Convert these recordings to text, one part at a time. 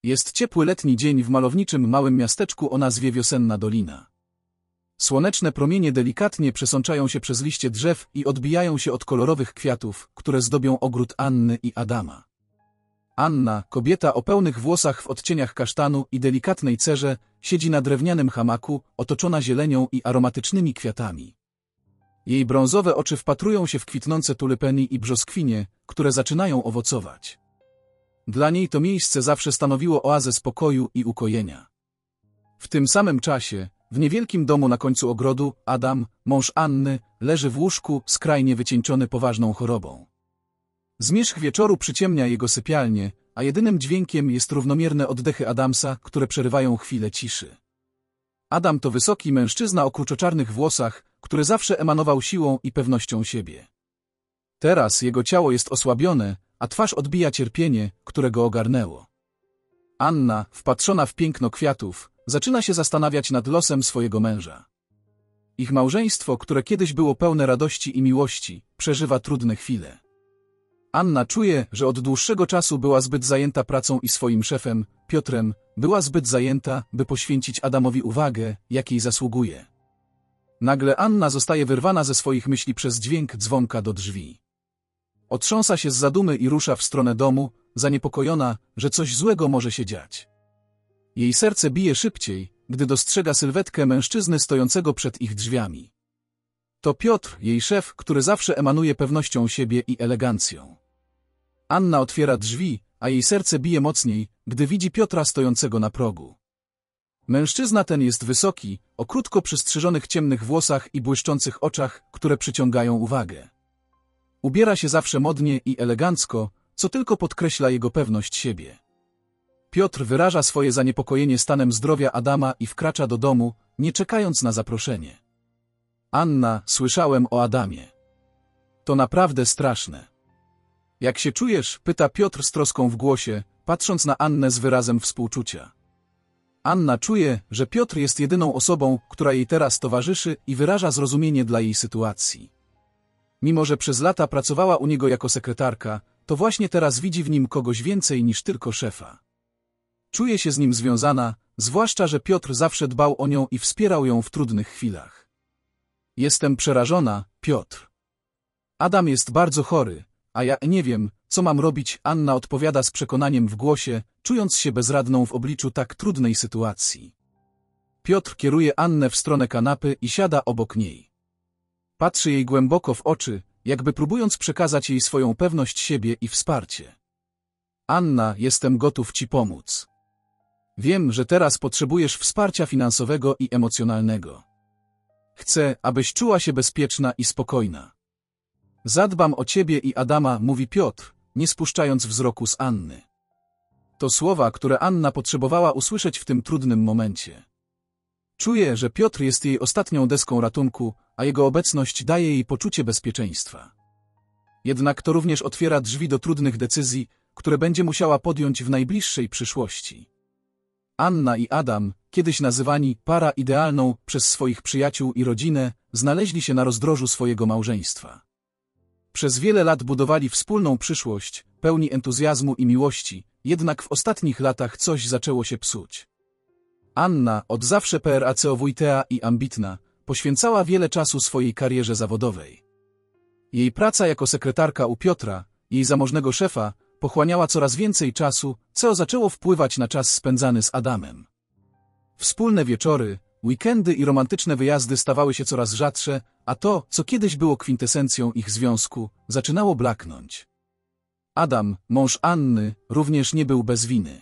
Jest ciepły letni dzień w malowniczym małym miasteczku o nazwie Wiosenna Dolina. Słoneczne promienie delikatnie przesączają się przez liście drzew i odbijają się od kolorowych kwiatów, które zdobią ogród Anny i Adama. Anna, kobieta o pełnych włosach w odcieniach kasztanu i delikatnej cerze, siedzi na drewnianym hamaku, otoczona zielenią i aromatycznymi kwiatami. Jej brązowe oczy wpatrują się w kwitnące tulipany i brzoskwinie, które zaczynają owocować. Dla niej to miejsce zawsze stanowiło oazę spokoju i ukojenia. W tym samym czasie, w niewielkim domu na końcu ogrodu, Adam, mąż Anny, leży w łóżku, skrajnie wycieńczony poważną chorobą. Zmierzch wieczoru przyciemnia jego sypialnię, a jedynym dźwiękiem jest równomierne oddechy Adamsa, które przerywają chwilę ciszy. Adam to wysoki mężczyzna o kruczoczarnych włosach, który zawsze emanował siłą i pewnością siebie. Teraz jego ciało jest osłabione, a twarz odbija cierpienie, które go ogarnęło. Anna, wpatrzona w piękno kwiatów, zaczyna się zastanawiać nad losem swojego męża. Ich małżeństwo, które kiedyś było pełne radości i miłości, przeżywa trudne chwile. Anna czuje, że od dłuższego czasu była zbyt zajęta pracą i swoim szefem, Piotrem, była zbyt zajęta, by poświęcić Adamowi uwagę, jakiej zasługuje. Nagle Anna zostaje wyrwana ze swoich myśli przez dźwięk dzwonka do drzwi. Otrząsa się z zadumy i rusza w stronę domu, zaniepokojona, że coś złego może się dziać. Jej serce bije szybciej, gdy dostrzega sylwetkę mężczyzny stojącego przed ich drzwiami. To Piotr, jej szef, który zawsze emanuje pewnością siebie i elegancją. Anna otwiera drzwi, a jej serce bije mocniej, gdy widzi Piotra stojącego na progu. Mężczyzna ten jest wysoki, o krótko przystrzyżonych ciemnych włosach i błyszczących oczach, które przyciągają uwagę. Ubiera się zawsze modnie i elegancko, co tylko podkreśla jego pewność siebie. Piotr wyraża swoje zaniepokojenie stanem zdrowia Adama i wkracza do domu, nie czekając na zaproszenie. Anna, słyszałem o Adamie. To naprawdę straszne. Jak się czujesz? Pyta Piotr z troską w głosie, patrząc na Annę z wyrazem współczucia. Anna czuje, że Piotr jest jedyną osobą, która jej teraz towarzyszy i wyraża zrozumienie dla jej sytuacji. Mimo że przez lata pracowała u niego jako sekretarka, to właśnie teraz widzi w nim kogoś więcej niż tylko szefa. Czuje się z nim związana, zwłaszcza że Piotr zawsze dbał o nią i wspierał ją w trudnych chwilach. Jestem przerażona, Piotr. Adam jest bardzo chory, a ja nie wiem, co mam robić. Anna odpowiada z przekonaniem w głosie, czując się bezradną w obliczu tak trudnej sytuacji. Piotr kieruje Annę w stronę kanapy i siada obok niej. Patrzy jej głęboko w oczy, jakby próbując przekazać jej swoją pewność siebie i wsparcie. Anna, jestem gotów ci pomóc. Wiem, że teraz potrzebujesz wsparcia finansowego i emocjonalnego. Chcę, abyś czuła się bezpieczna i spokojna. Zadbam o ciebie i Adama, mówi Piotr, nie spuszczając wzroku z Anny. To słowa, które Anna potrzebowała usłyszeć w tym trudnym momencie. Czuje, że Piotr jest jej ostatnią deską ratunku, a jego obecność daje jej poczucie bezpieczeństwa. Jednak to również otwiera drzwi do trudnych decyzji, które będzie musiała podjąć w najbliższej przyszłości. Anna i Adam, kiedyś nazywani para idealną przez swoich przyjaciół i rodzinę, znaleźli się na rozdrożu swojego małżeństwa. Przez wiele lat budowali wspólną przyszłość, pełni entuzjazmu i miłości, jednak w ostatnich latach coś zaczęło się psuć. Anna, od zawsze pracowita i ambitna, poświęcała wiele czasu swojej karierze zawodowej. Jej praca jako sekretarka u Piotra, jej zamożnego szefa, pochłaniała coraz więcej czasu, co zaczęło wpływać na czas spędzany z Adamem. Wspólne wieczory, weekendy i romantyczne wyjazdy stawały się coraz rzadsze, a to, co kiedyś było kwintesencją ich związku, zaczynało blaknąć. Adam, mąż Anny, również nie był bez winy.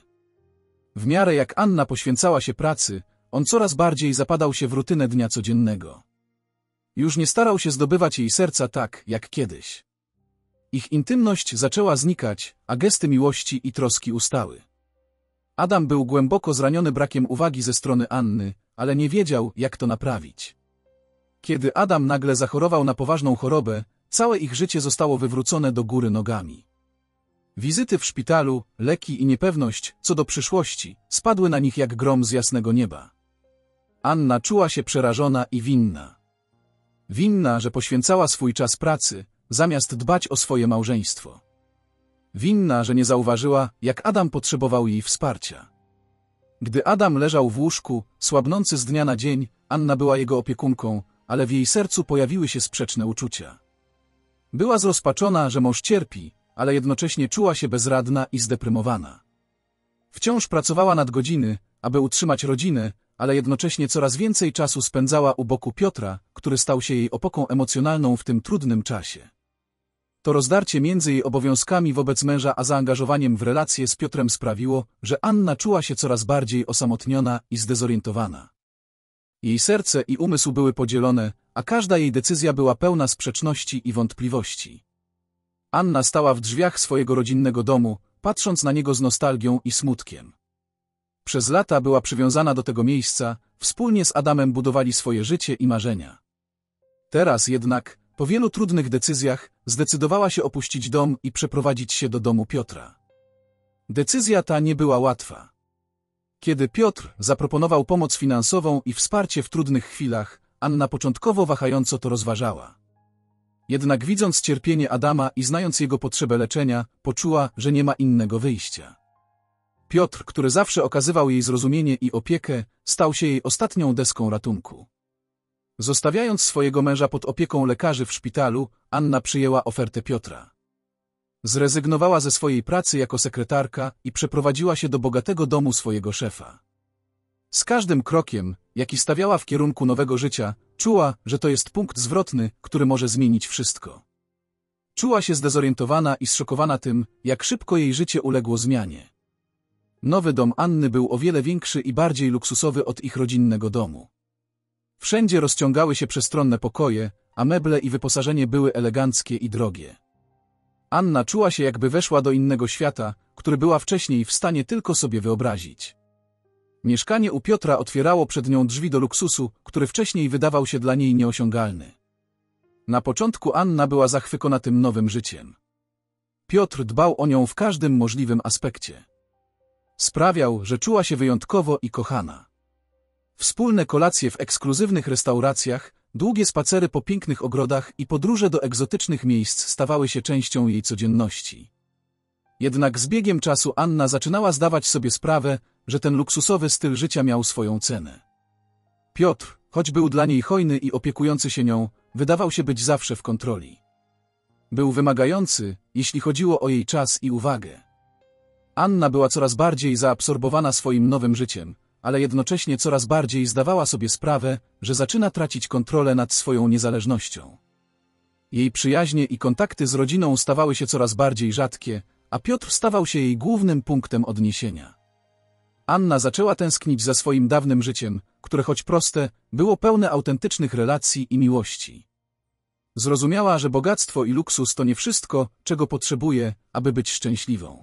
W miarę jak Anna poświęcała się pracy, on coraz bardziej zapadał się w rutynę dnia codziennego. Już nie starał się zdobywać jej serca tak, jak kiedyś. Ich intymność zaczęła znikać, a gesty miłości i troski ustały. Adam był głęboko zraniony brakiem uwagi ze strony Anny, ale nie wiedział, jak to naprawić. Kiedy Adam nagle zachorował na poważną chorobę, całe ich życie zostało wywrócone do góry nogami. Wizyty w szpitalu, leki i niepewność co do przyszłości spadły na nich jak grom z jasnego nieba. Anna czuła się przerażona i winna. Winna, że poświęcała swój czas pracy, zamiast dbać o swoje małżeństwo. Winna, że nie zauważyła, jak Adam potrzebował jej wsparcia. Gdy Adam leżał w łóżku, słabnący z dnia na dzień, Anna była jego opiekunką, ale w jej sercu pojawiły się sprzeczne uczucia. Była zrozpaczona, że mąż cierpi, ale jednocześnie czuła się bezradna i zdeprymowana. Wciąż pracowała nadgodziny, aby utrzymać rodzinę, ale jednocześnie coraz więcej czasu spędzała u boku Piotra, który stał się jej opoką emocjonalną w tym trudnym czasie. To rozdarcie między jej obowiązkami wobec męża a zaangażowaniem w relacje z Piotrem sprawiło, że Anna czuła się coraz bardziej osamotniona i zdezorientowana. Jej serce i umysł były podzielone, a każda jej decyzja była pełna sprzeczności i wątpliwości. Anna stała w drzwiach swojego rodzinnego domu, patrząc na niego z nostalgią i smutkiem. Przez lata była przywiązana do tego miejsca, wspólnie z Adamem budowali swoje życie i marzenia. Teraz jednak, po wielu trudnych decyzjach, zdecydowała się opuścić dom i przeprowadzić się do domu Piotra. Decyzja ta nie była łatwa. Kiedy Piotr zaproponował pomoc finansową i wsparcie w trudnych chwilach, Anna początkowo wahająco to rozważała. Jednak widząc cierpienie Adama i znając jego potrzebę leczenia, poczuła, że nie ma innego wyjścia. Piotr, który zawsze okazywał jej zrozumienie i opiekę, stał się jej ostatnią deską ratunku. Zostawiając swojego męża pod opieką lekarzy w szpitalu, Anna przyjęła ofertę Piotra. Zrezygnowała ze swojej pracy jako sekretarka i przeprowadziła się do bogatego domu swojego szefa. Z każdym krokiem, jaki stawiała w kierunku nowego życia, czuła, że to jest punkt zwrotny, który może zmienić wszystko. Czuła się zdezorientowana i zszokowana tym, jak szybko jej życie uległo zmianie. Nowy dom Anny był o wiele większy i bardziej luksusowy od ich rodzinnego domu. Wszędzie rozciągały się przestronne pokoje, a meble i wyposażenie były eleganckie i drogie. Anna czuła się, jakby weszła do innego świata, który była wcześniej w stanie tylko sobie wyobrazić. Mieszkanie u Piotra otwierało przed nią drzwi do luksusu, który wcześniej wydawał się dla niej nieosiągalny. Na początku Anna była zachwycona tym nowym życiem. Piotr dbał o nią w każdym możliwym aspekcie. Sprawiał, że czuła się wyjątkowo i kochana. Wspólne kolacje w ekskluzywnych restauracjach, długie spacery po pięknych ogrodach i podróże do egzotycznych miejsc stawały się częścią jej codzienności. Jednak z biegiem czasu Anna zaczynała zdawać sobie sprawę, że ten luksusowy styl życia miał swoją cenę. Piotr, choć był dla niej hojny i opiekujący się nią, wydawał się być zawsze w kontroli. Był wymagający, jeśli chodziło o jej czas i uwagę. Anna była coraz bardziej zaabsorbowana swoim nowym życiem, ale jednocześnie coraz bardziej zdawała sobie sprawę, że zaczyna tracić kontrolę nad swoją niezależnością. Jej przyjaźnie i kontakty z rodziną stawały się coraz bardziej rzadkie, a Piotr stawał się jej głównym punktem odniesienia. Anna zaczęła tęsknić za swoim dawnym życiem, które choć proste, było pełne autentycznych relacji i miłości. Zrozumiała, że bogactwo i luksus to nie wszystko, czego potrzebuje, aby być szczęśliwą.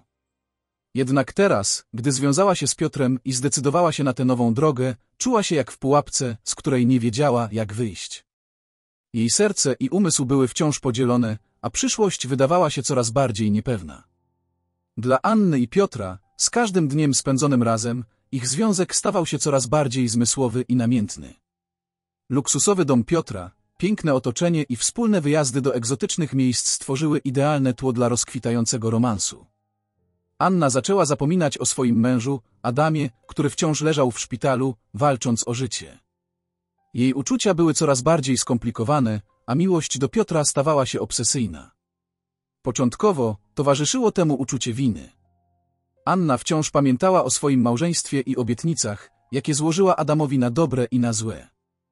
Jednak teraz, gdy związała się z Piotrem i zdecydowała się na tę nową drogę, czuła się jak w pułapce, z której nie wiedziała, jak wyjść. Jej serce i umysł były wciąż podzielone, a przyszłość wydawała się coraz bardziej niepewna. Dla Anny i Piotra, z każdym dniem spędzonym razem, ich związek stawał się coraz bardziej zmysłowy i namiętny. Luksusowy dom Piotra, piękne otoczenie i wspólne wyjazdy do egzotycznych miejsc stworzyły idealne tło dla rozkwitającego romansu. Anna zaczęła zapominać o swoim mężu, Adamie, który wciąż leżał w szpitalu, walcząc o życie. Jej uczucia były coraz bardziej skomplikowane, a miłość do Piotra stawała się obsesyjna. Początkowo towarzyszyło temu uczucie winy. Anna wciąż pamiętała o swoim małżeństwie i obietnicach, jakie złożyła Adamowi na dobre i na złe.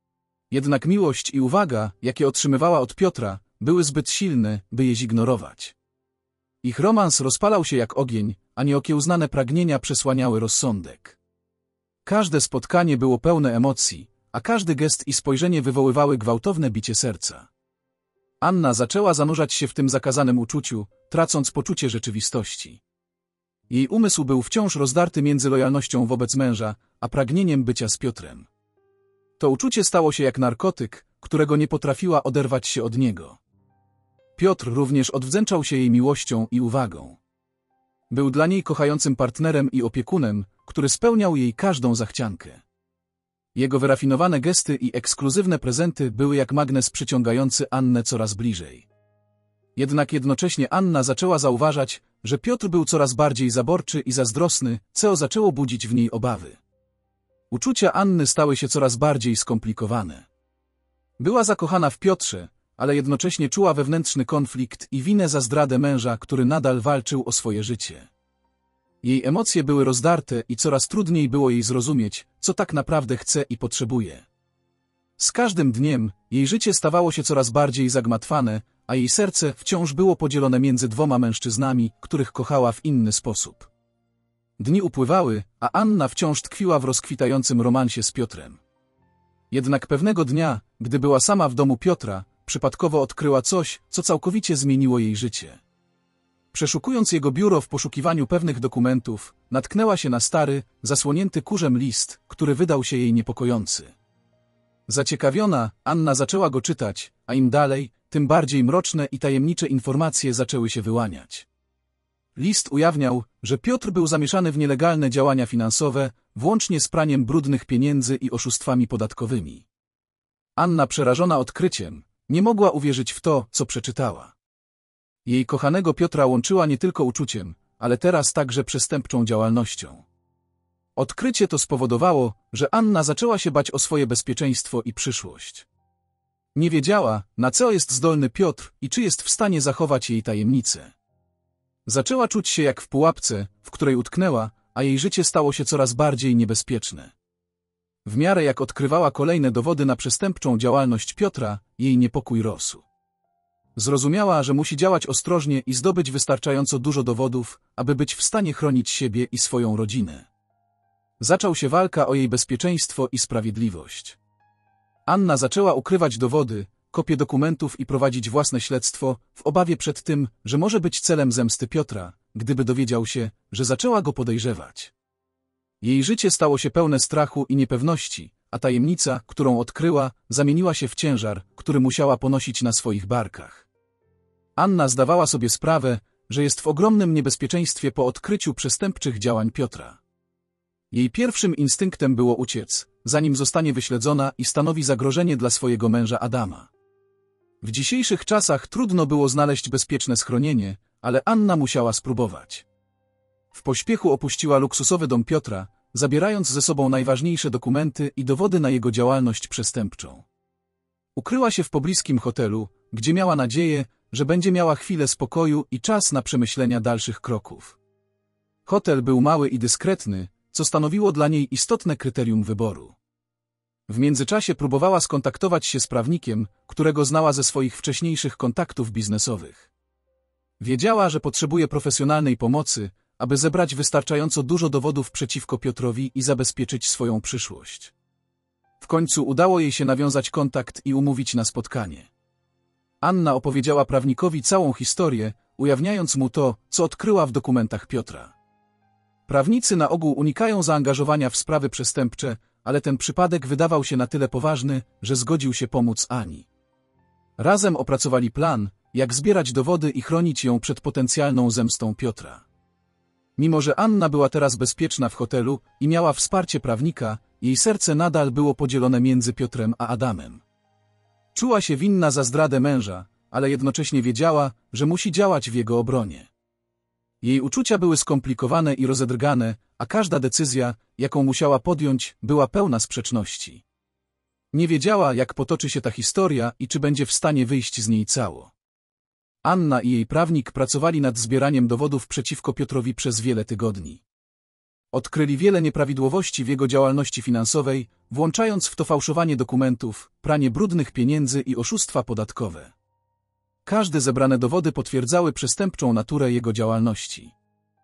Jednak miłość i uwaga, jakie otrzymywała od Piotra, były zbyt silne, by je zignorować. Ich romans rozpalał się jak ogień, a nieokiełznane pragnienia przesłaniały rozsądek. Każde spotkanie było pełne emocji, a każdy gest i spojrzenie wywoływały gwałtowne bicie serca. Anna zaczęła zanurzać się w tym zakazanym uczuciu, tracąc poczucie rzeczywistości. Jej umysł był wciąż rozdarty między lojalnością wobec męża, a pragnieniem bycia z Piotrem. To uczucie stało się jak narkotyk, którego nie potrafiła oderwać się od niego. Piotr również odwdzięczał się jej miłością i uwagą. Był dla niej kochającym partnerem i opiekunem, który spełniał jej każdą zachciankę. Jego wyrafinowane gesty i ekskluzywne prezenty były jak magnes przyciągający Annę coraz bliżej. Jednak jednocześnie Anna zaczęła zauważać, że Piotr był coraz bardziej zaborczy i zazdrosny, co zaczęło budzić w niej obawy. Uczucia Anny stały się coraz bardziej skomplikowane. Była zakochana w Piotrze, ale jednocześnie czuła wewnętrzny konflikt i winę za zdradę męża, który nadal walczył o swoje życie. Jej emocje były rozdarte i coraz trudniej było jej zrozumieć, co tak naprawdę chce i potrzebuje. Z każdym dniem jej życie stawało się coraz bardziej zagmatwane, a jej serce wciąż było podzielone między dwoma mężczyznami, których kochała w inny sposób. Dni upływały, a Anna wciąż tkwiła w rozkwitającym romansie z Piotrem. Jednak pewnego dnia, gdy była sama w domu Piotra, przypadkowo odkryła coś, co całkowicie zmieniło jej życie. Przeszukując jego biuro w poszukiwaniu pewnych dokumentów, natknęła się na stary, zasłonięty kurzem list, który wydał się jej niepokojący. Zaciekawiona, Anna zaczęła go czytać, a im dalej, tym bardziej mroczne i tajemnicze informacje zaczęły się wyłaniać. List ujawniał, że Piotr był zamieszany w nielegalne działania finansowe, włącznie z praniem brudnych pieniędzy i oszustwami podatkowymi. Anna, przerażona odkryciem, nie mogła uwierzyć w to, co przeczytała. Jej kochanego Piotra łączyła nie tylko uczuciem, ale teraz także przestępczą działalnością. Odkrycie to spowodowało, że Anna zaczęła się bać o swoje bezpieczeństwo i przyszłość. Nie wiedziała, na co jest zdolny Piotr i czy jest w stanie zachować jej tajemnicę. Zaczęła czuć się jak w pułapce, w której utknęła, a jej życie stało się coraz bardziej niebezpieczne. W miarę jak odkrywała kolejne dowody na przestępczą działalność Piotra, jej niepokój rósł. Zrozumiała, że musi działać ostrożnie i zdobyć wystarczająco dużo dowodów, aby być w stanie chronić siebie i swoją rodzinę. Zaczął się walka o jej bezpieczeństwo i sprawiedliwość. Anna zaczęła ukrywać dowody, kopie dokumentów i prowadzić własne śledztwo, w obawie przed tym, że może być celem zemsty Piotra, gdyby dowiedział się, że zaczęła go podejrzewać. Jej życie stało się pełne strachu i niepewności, a tajemnica, którą odkryła, zamieniła się w ciężar, który musiała ponosić na swoich barkach. Anna zdawała sobie sprawę, że jest w ogromnym niebezpieczeństwie po odkryciu przestępczych działań Piotra. Jej pierwszym instynktem było uciec, zanim zostanie wyśledzona i stanowi zagrożenie dla swojego męża Adama. W dzisiejszych czasach trudno było znaleźć bezpieczne schronienie, ale Anna musiała spróbować. W pośpiechu opuściła luksusowy dom Piotra, zabierając ze sobą najważniejsze dokumenty i dowody na jego działalność przestępczą. Ukryła się w pobliskim hotelu, gdzie miała nadzieję, że będzie miała chwilę spokoju i czas na przemyślenia dalszych kroków. Hotel był mały i dyskretny, co stanowiło dla niej istotne kryterium wyboru. W międzyczasie próbowała skontaktować się z prawnikiem, którego znała ze swoich wcześniejszych kontaktów biznesowych. Wiedziała, że potrzebuje profesjonalnej pomocy, aby zebrać wystarczająco dużo dowodów przeciwko Piotrowi i zabezpieczyć swoją przyszłość. W końcu udało jej się nawiązać kontakt i umówić na spotkanie. Anna opowiedziała prawnikowi całą historię, ujawniając mu to, co odkryła w dokumentach Piotra. Prawnicy na ogół unikają zaangażowania w sprawy przestępcze, ale ten przypadek wydawał się na tyle poważny, że zgodził się pomóc Ani. Razem opracowali plan, jak zbierać dowody i chronić ją przed potencjalną zemstą Piotra. Mimo że Anna była teraz bezpieczna w hotelu i miała wsparcie prawnika, jej serce nadal było podzielone między Piotrem a Adamem. Czuła się winna za zdradę męża, ale jednocześnie wiedziała, że musi działać w jego obronie. Jej uczucia były skomplikowane i rozedrgane, a każda decyzja, jaką musiała podjąć, była pełna sprzeczności. Nie wiedziała, jak potoczy się ta historia i czy będzie w stanie wyjść z niej cało. Anna i jej prawnik pracowali nad zbieraniem dowodów przeciwko Piotrowi przez wiele tygodni. Odkryli wiele nieprawidłowości w jego działalności finansowej, włączając w to fałszowanie dokumentów, pranie brudnych pieniędzy i oszustwa podatkowe. Każde zebrane dowody potwierdzały przestępczą naturę jego działalności.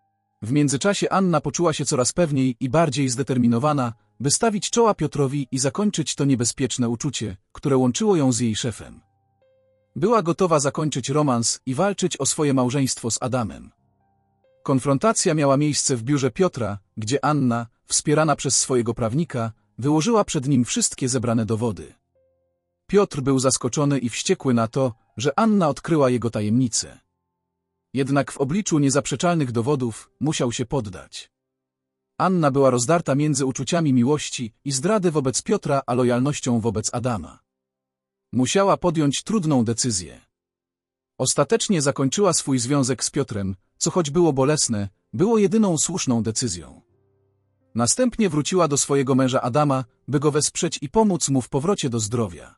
W międzyczasie Anna poczuła się coraz pewniej i bardziej zdeterminowana, by stawić czoła Piotrowi i zakończyć to niebezpieczne uczucie, które łączyło ją z jej szefem. Była gotowa zakończyć romans i walczyć o swoje małżeństwo z Adamem. Konfrontacja miała miejsce w biurze Piotra, gdzie Anna, wspierana przez swojego prawnika, wyłożyła przed nim wszystkie zebrane dowody. Piotr był zaskoczony i wściekły na to, że Anna odkryła jego tajemnicę. Jednak w obliczu niezaprzeczalnych dowodów musiał się poddać. Anna była rozdarta między uczuciami miłości i zdrady wobec Piotra a lojalnością wobec Adama. Musiała podjąć trudną decyzję. Ostatecznie zakończyła swój związek z Piotrem, co choć było bolesne, było jedyną słuszną decyzją. Następnie wróciła do swojego męża Adama, by go wesprzeć i pomóc mu w powrocie do zdrowia.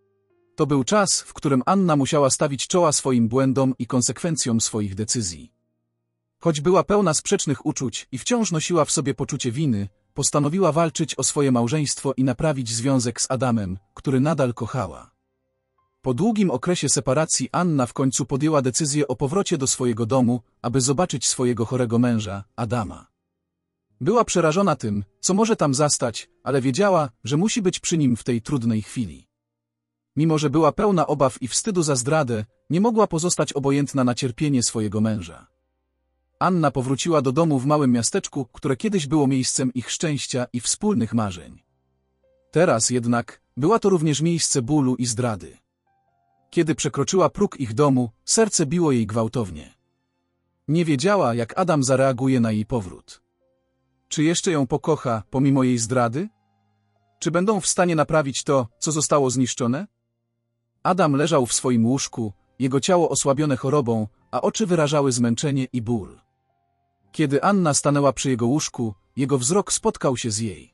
To był czas, w którym Anna musiała stawić czoła swoim błędom i konsekwencjom swoich decyzji. Choć była pełna sprzecznych uczuć i wciąż nosiła w sobie poczucie winy, postanowiła walczyć o swoje małżeństwo i naprawić związek z Adamem, który nadal kochała. Po długim okresie separacji Anna w końcu podjęła decyzję o powrocie do swojego domu, aby zobaczyć swojego chorego męża, Adama. Była przerażona tym, co może tam zastać, ale wiedziała, że musi być przy nim w tej trudnej chwili. Mimo że była pełna obaw i wstydu za zdradę, nie mogła pozostać obojętna na cierpienie swojego męża. Anna powróciła do domu w małym miasteczku, które kiedyś było miejscem ich szczęścia i wspólnych marzeń. Teraz jednak była to również miejsce bólu i zdrady. Kiedy przekroczyła próg ich domu, serce biło jej gwałtownie. Nie wiedziała, jak Adam zareaguje na jej powrót. Czy jeszcze ją pokocha, pomimo jej zdrady? Czy będą w stanie naprawić to, co zostało zniszczone? Adam leżał w swoim łóżku, jego ciało osłabione chorobą, a oczy wyrażały zmęczenie i ból. Kiedy Anna stanęła przy jego łóżku, jego wzrok spotkał się z jej.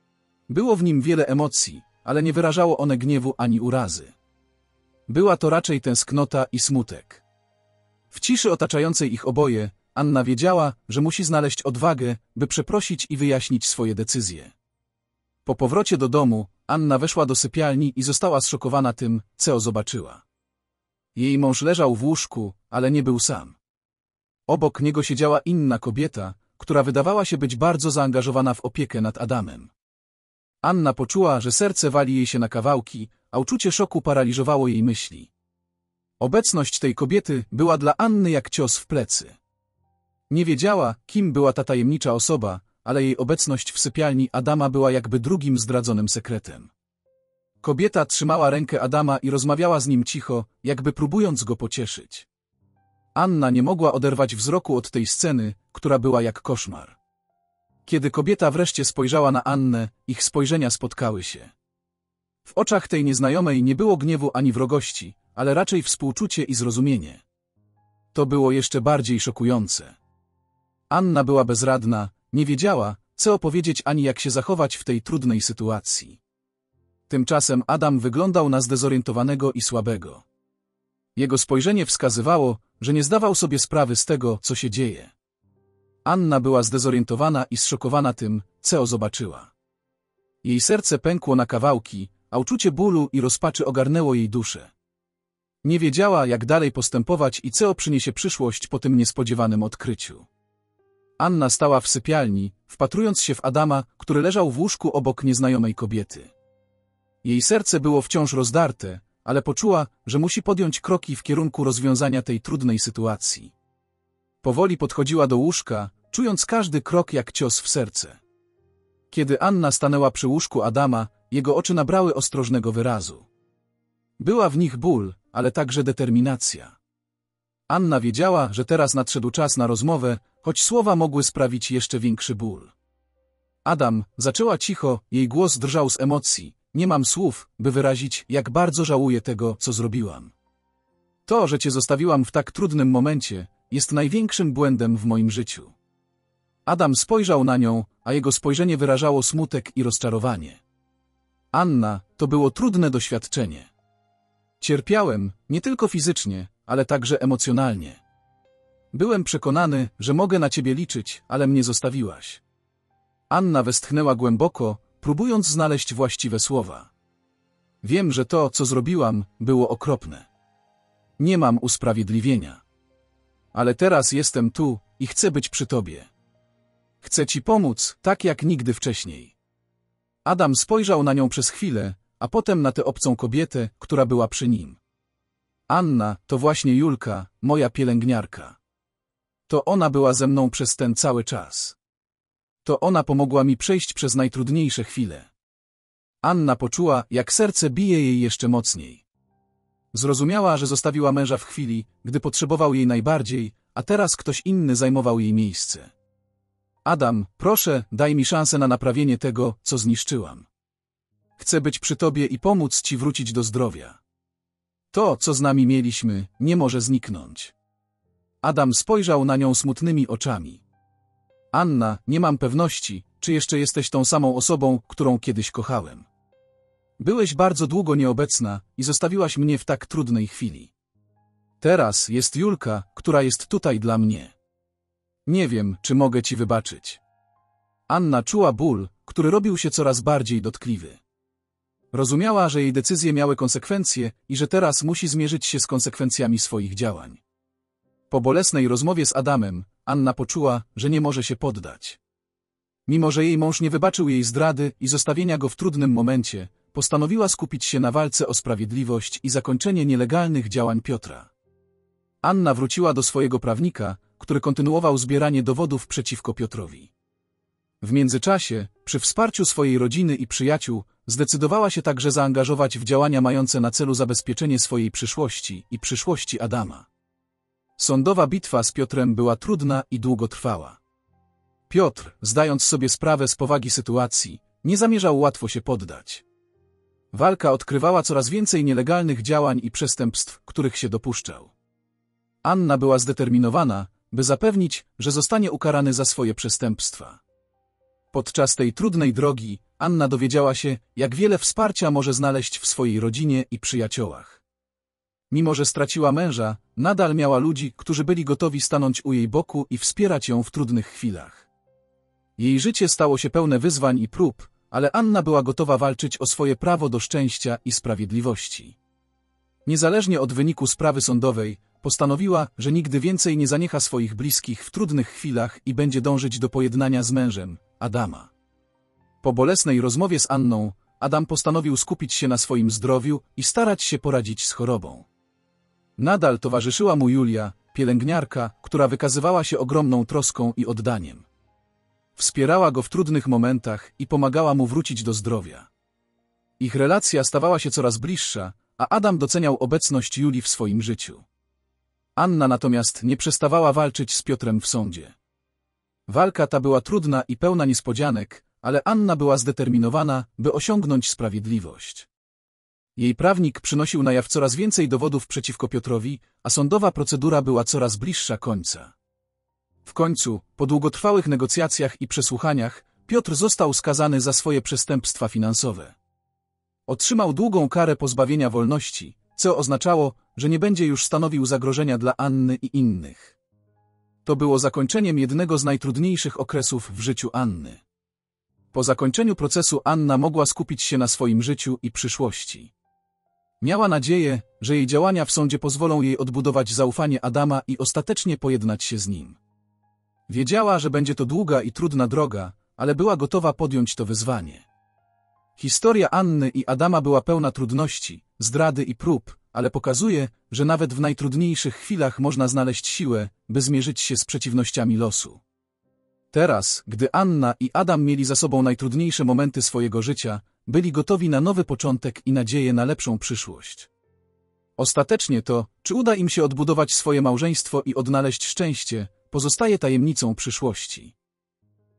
Było w nim wiele emocji, ale nie wyrażało one gniewu ani urazy. Była to raczej tęsknota i smutek. W ciszy otaczającej ich oboje, Anna wiedziała, że musi znaleźć odwagę, by przeprosić i wyjaśnić swoje decyzje. Po powrocie do domu, Anna weszła do sypialni i została zszokowana tym, co zobaczyła. Jej mąż leżał w łóżku, ale nie był sam. Obok niego siedziała inna kobieta, która wydawała się być bardzo zaangażowana w opiekę nad Adamem. Anna poczuła, że serce wali jej się na kawałki, a uczucie szoku paraliżowało jej myśli. Obecność tej kobiety była dla Anny jak cios w plecy. Nie wiedziała, kim była ta tajemnicza osoba, ale jej obecność w sypialni Adama była jakby drugim zdradzonym sekretem. Kobieta trzymała rękę Adama i rozmawiała z nim cicho, jakby próbując go pocieszyć. Anna nie mogła oderwać wzroku od tej sceny, która była jak koszmar. Kiedy kobieta wreszcie spojrzała na Annę, ich spojrzenia spotkały się. W oczach tej nieznajomej nie było gniewu ani wrogości, ale raczej współczucie i zrozumienie. To było jeszcze bardziej szokujące. Anna była bezradna, nie wiedziała, co opowiedzieć ani jak się zachować w tej trudnej sytuacji. Tymczasem Adam wyglądał na zdezorientowanego i słabego. Jego spojrzenie wskazywało, że nie zdawał sobie sprawy z tego, co się dzieje. Anna była zdezorientowana i zszokowana tym, co zobaczyła. Jej serce pękło na kawałki, a uczucie bólu i rozpaczy ogarnęło jej duszę. Nie wiedziała, jak dalej postępować i co przyniesie przyszłość po tym niespodziewanym odkryciu. Anna stała w sypialni, wpatrując się w Adama, który leżał w łóżku obok nieznajomej kobiety. Jej serce było wciąż rozdarte, ale poczuła, że musi podjąć kroki w kierunku rozwiązania tej trudnej sytuacji. Powoli podchodziła do łóżka, czując każdy krok jak cios w serce. Kiedy Anna stanęła przy łóżku Adama, jego oczy nabrały ostrożnego wyrazu. Była w nich ból, ale także determinacja. Anna wiedziała, że teraz nadszedł czas na rozmowę, choć słowa mogły sprawić jeszcze większy ból. Adam, zaczęła cicho, jej głos drżał z emocji. Nie mam słów, by wyrazić, jak bardzo żałuję tego, co zrobiłam. To, że cię zostawiłam w tak trudnym momencie, jest największym błędem w moim życiu. Adam spojrzał na nią, a jego spojrzenie wyrażało smutek i rozczarowanie. Anna, to było trudne doświadczenie. Cierpiałem, nie tylko fizycznie, ale także emocjonalnie. Byłem przekonany, że mogę na ciebie liczyć, ale mnie zostawiłaś. Anna westchnęła głęboko, próbując znaleźć właściwe słowa. Wiem, że to, co zrobiłam, było okropne. Nie mam usprawiedliwienia. Ale teraz jestem tu i chcę być przy tobie. Chcę ci pomóc, tak jak nigdy wcześniej. Adam spojrzał na nią przez chwilę, a potem na tę obcą kobietę, która była przy nim. Anna, to właśnie Julka, moja pielęgniarka. To ona była ze mną przez ten cały czas. To ona pomogła mi przejść przez najtrudniejsze chwile. Anna poczuła, jak serce bije jej jeszcze mocniej. Zrozumiała, że zostawiła męża w chwili, gdy potrzebował jej najbardziej, a teraz ktoś inny zajmował jej miejsce. Adam, proszę, daj mi szansę na naprawienie tego, co zniszczyłam. Chcę być przy tobie i pomóc ci wrócić do zdrowia. To, co z nami mieliśmy, nie może zniknąć. Adam spojrzał na nią smutnymi oczami. Anna, nie mam pewności, czy jeszcze jesteś tą samą osobą, którą kiedyś kochałem. Byłeś bardzo długo nieobecna i zostawiłaś mnie w tak trudnej chwili. Teraz jest Julka, która jest tutaj dla mnie. Nie wiem, czy mogę ci wybaczyć. Anna czuła ból, który robił się coraz bardziej dotkliwy. Rozumiała, że jej decyzje miały konsekwencje i że teraz musi zmierzyć się z konsekwencjami swoich działań. Po bolesnej rozmowie z Adamem, Anna poczuła, że nie może się poddać. Mimo że jej mąż nie wybaczył jej zdrady i zostawienia go w trudnym momencie, postanowiła skupić się na walce o sprawiedliwość i zakończenie nielegalnych działań Piotra. Anna wróciła do swojego prawnika, który kontynuował zbieranie dowodów przeciwko Piotrowi. W międzyczasie, przy wsparciu swojej rodziny i przyjaciół, zdecydowała się także zaangażować w działania mające na celu zabezpieczenie swojej przyszłości i przyszłości Adama. Sądowa bitwa z Piotrem była trudna i długotrwała. Piotr, zdając sobie sprawę z powagi sytuacji, nie zamierzał łatwo się poddać. Walka odkrywała coraz więcej nielegalnych działań i przestępstw, których się dopuszczał. Anna była zdeterminowana, by zapewnić, że zostanie ukarany za swoje przestępstwa. Podczas tej trudnej drogi Anna dowiedziała się, jak wiele wsparcia może znaleźć w swojej rodzinie i przyjaciołach. Mimo że straciła męża, nadal miała ludzi, którzy byli gotowi stanąć u jej boku i wspierać ją w trudnych chwilach. Jej życie stało się pełne wyzwań i prób, ale Anna była gotowa walczyć o swoje prawo do szczęścia i sprawiedliwości. Niezależnie od wyniku sprawy sądowej, postanowiła, że nigdy więcej nie zaniecha swoich bliskich w trudnych chwilach i będzie dążyć do pojednania z mężem, Adama. Po bolesnej rozmowie z Anną, Adam postanowił skupić się na swoim zdrowiu i starać się poradzić z chorobą. Nadal towarzyszyła mu Julia, pielęgniarka, która wykazywała się ogromną troską i oddaniem. Wspierała go w trudnych momentach i pomagała mu wrócić do zdrowia. Ich relacja stawała się coraz bliższa, a Adam doceniał obecność Julii w swoim życiu. Anna natomiast nie przestawała walczyć z Piotrem w sądzie. Walka ta była trudna i pełna niespodzianek, ale Anna była zdeterminowana, by osiągnąć sprawiedliwość. Jej prawnik przynosił na jaw coraz więcej dowodów przeciwko Piotrowi, a sądowa procedura była coraz bliższa końca. W końcu, po długotrwałych negocjacjach i przesłuchaniach, Piotr został skazany za swoje przestępstwa finansowe. Otrzymał długą karę pozbawienia wolności, co oznaczało, że nie będzie już stanowił zagrożenia dla Anny i innych. To było zakończeniem jednego z najtrudniejszych okresów w życiu Anny. Po zakończeniu procesu Anna mogła skupić się na swoim życiu i przyszłości. Miała nadzieję, że jej działania w sądzie pozwolą jej odbudować zaufanie Adama i ostatecznie pojednać się z nim. Wiedziała, że będzie to długa i trudna droga, ale była gotowa podjąć to wyzwanie. Historia Anny i Adama była pełna trudności, zdrady i prób, ale pokazuje, że nawet w najtrudniejszych chwilach można znaleźć siłę, by zmierzyć się z przeciwnościami losu. Teraz, gdy Anna i Adam mieli za sobą najtrudniejsze momenty swojego życia, byli gotowi na nowy początek i nadzieję na lepszą przyszłość. Ostatecznie to, czy uda im się odbudować swoje małżeństwo i odnaleźć szczęście, pozostaje tajemnicą przyszłości.